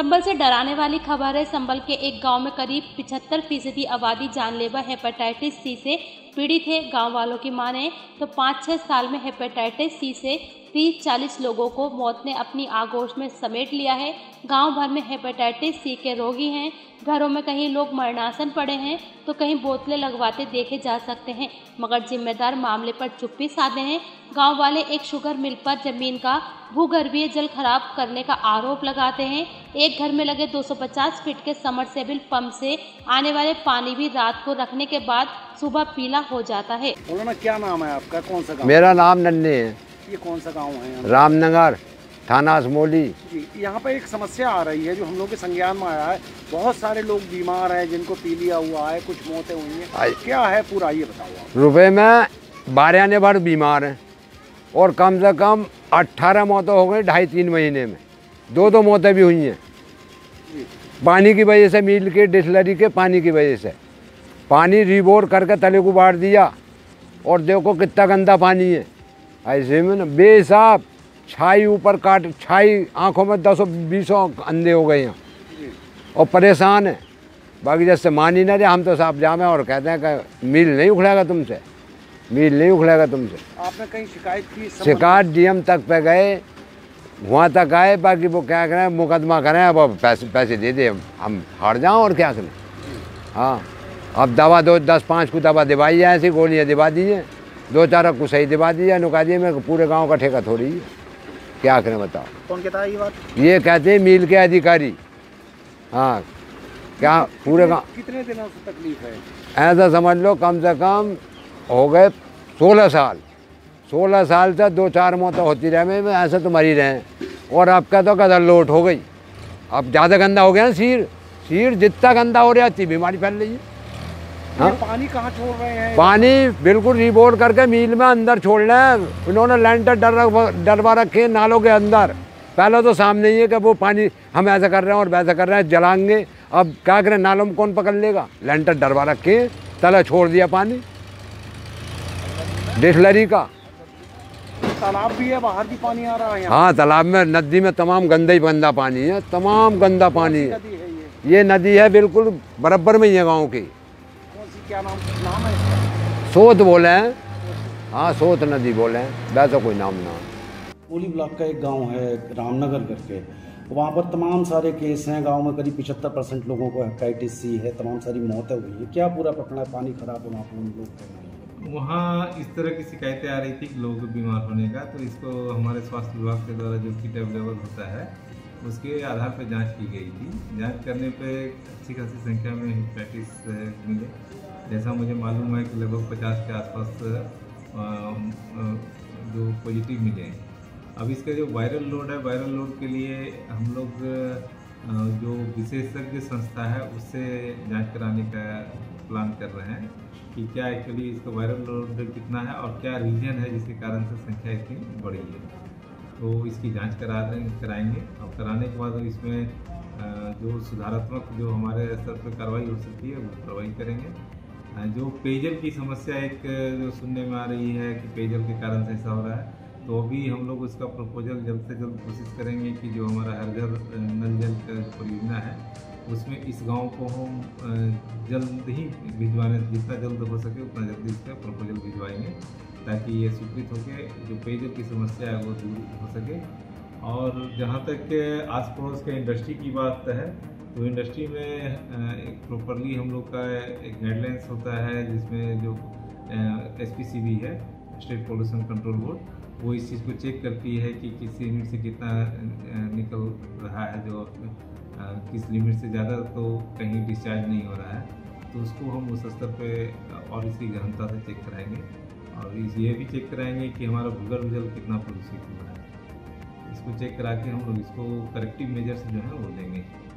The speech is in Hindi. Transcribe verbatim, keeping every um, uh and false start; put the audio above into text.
संभल से डराने वाली खबर है। संभल के एक गांव में करीब पिछहत्तर फीसदी आबादी जानलेवा हेपेटाइटिस सी से पीड़ित है। गांव वालों की माने तो पाँच छः साल में हेपेटाइटिस सी से तीस चालीस लोगों को मौत ने अपनी आगोश में समेट लिया है। गांव भर में हेपेटाइटिस सी के रोगी हैं। घरों में कहीं लोग मरणासन पड़े हैं तो कहीं बोतलें लगवाते देखे जा सकते हैं, मगर जिम्मेदार मामले पर चुप्पी साधे हैं। गांव वाले एक शुगर मिल पर जमीन का भूगर्भीय जल खराब करने का आरोप लगाते हैं। एक घर में लगे दो सौ पचास फीट के समरसेबल पंप से आने वाले पानी भी रात को रखने के बाद सुबह पीला हो जाता है। बोलो क्या नाम है आपका, कौन सा गाँव? मेरा नाम नन्हे है। ये कौन सा गांव है? रामनगर, थाना असमोली। यहाँ पर एक समस्या आ रही है जो हम लोग के संज्ञान में आया है। बहुत सारे लोग बीमार हैं, जिनको पीलिया हुआ है, कुछ मौतें हुई हैं। क्या है पूरा ये बताओ। रुपए में बारह आने भर बीमार हैं और कम से कम अट्ठारह मौतें हो गई ढाई तीन महीने में। दो दो मौतें भी हुई हैं पानी की वजह से, मिल के डिस्लरी के पानी की वजह से। पानी रिबोर करके तले को बांट दिया और देखो कितना गंदा पानी है। ऐसे में ना बेसाब छाई ऊपर काट, छाई आंखों में दसों बीसों अंधे हो गए हैं और परेशान है। बाकी जैसे मान ही ना रहे, हम तो साफ जामे और कहते हैं कि मील नहीं उखड़ेगा तुमसे, मील नहीं उखड़ेगा तुमसे। आपने कहीं शिकायत की? शिकायत डीएम तक पे गए, वहाँ तक आए। बाकी वो क्या करें, मुकदमा करें, अब पैसे पैसे दे दे, हम हार जाओ और क्या करें। हाँ, अब दवा दो दस पाँच को दवा दिवाई है, ऐसी गोलियाँ दिवा दीजिए, दो चार को सही दिवा दीजिए, नुका दिए। मेरे पूरे गांव का ठेका थोड़ी है, क्या करें बताओ। कौन कहता है ये बात? ये कहते हैं मिल के अधिकारी। हाँ, क्या पूरे गांव कितने दिनों से तकलीफ है? ऐसा समझ लो कम से कम हो गए सोलह साल। सोलह साल से दो चार मौतें होती रहे, में ऐसे तो मरी रहे। और आपका तो कदर लोट हो गई। अब ज़्यादा गंदा हो गया ना सीर, सीर जितना गंदा हो रहा है उतनी बीमारी फैल रही है। हाँ? पानी कहाँ छोड़ रहे हैं? पानी बिल्कुल रिबोर करके मील में अंदर छोड़ना है। उन्होंने लैंटर डर डरवा रखे नालों के अंदर। पहले तो सामने ही है कि वो पानी हम ऐसा कर रहे हैं और वैसा कर रहे हैं, जलाएंगे। अब क्या करें, नालों में कौन पकड़ लेगा? लैंटर डरवा रखे, तला छोड़ दिया पानी डिस्लरी का। तालाब भी है, बाहर भी पानी आ रहा है। हाँ, तालाब में, नदी में तमाम गंदा ही गंदा पानी है, तमाम गंदा पानी है। ये नदी है बिल्कुल बराबर में ही है गाँव की। क्या नाम नाम है इसका? सोत बोले हैं। हाँ, सोत नदी बोले हैं, वैसा कोई नाम ना। पोली ब्लॉक का एक गांव है रामनगर करके, वहाँ पर तमाम सारे केस हैं। गांव में करीब पचहत्तर परसेंट लोगों को हेपेटाइटिस सी है, तमाम सारी मौतें हुई हैं। क्या पूरा पकड़ा है, पानी खराब है वहाँ पर उन लोग? वहाँ इस तरह की शिकायतें आ रही थी कि लोगों को बीमार होने का, तो इसको हमारे स्वास्थ्य विभाग के द्वारा जो किट अवेलेबल होता है उसके आधार पर जांच की गई थी। जांच करने पे अच्छी खासी संख्या में हेपेटाइटिस मिले। जैसा मुझे मालूम है कि लगभग पचास के आसपास जो पॉजिटिव मिले हैं। अब इसका जो वायरल लोड है, वायरल लोड के लिए हम लोग जो विशेषज्ञ संस्था है उससे जांच कराने का प्लान कर रहे हैं कि क्या एक्चुअली इसका वायरल लोड कितना है और क्या रीजन है जिसके कारण से संख्या इतनी बढ़ी है। तो इसकी जांच करा कराएंगे और कराने के बाद इसमें जो सुधारात्मक जो हमारे स्तर पर कार्रवाई हो सकती है वो कार्रवाई करेंगे। जो पेयजल की समस्या एक जो सुनने में आ रही है कि पेयजल के कारण से ऐसा हो रहा है, तो अभी हम लोग उसका प्रपोजल जल्द से जल्द कोशिश करेंगे कि जो हमारा हर घर नल जल का परियोजना है उसमें इस गांव को हम जल्द ही भिजवाने, जितना जल्द हो सके उतना जल्दी इसका प्रपोजल भिजवाएंगे ताकि ये स्वीकृत होकर जो पेयजल की समस्या है वो दूर हो सके। और जहाँ तक आस पड़ोस के इंडस्ट्री की बात है, तो इंडस्ट्री में एक प्रॉपरली हम लोग का एक गाइडलाइंस होता है जिसमें जो एसपीसीबी है, स्टेट पोल्यूशन कंट्रोल बोर्ड, वो इस चीज़ को चेक करती है कि किस लिमिट से कितना निकल रहा है, जो किस लिमिट से ज़्यादा तो कहीं डिस्चार्ज नहीं हो रहा है, तो उसको हम उस स्तर पे और इसकी गहनता से चेक कराएंगे। और इस ये भी चेक कराएंगे कि हमारा भूगर्भ जल कितना प्रदूषित हुआ है। इसको चेक करा के हम लोग इसको करेक्टिव मेजर्स जो है वो लेंगे।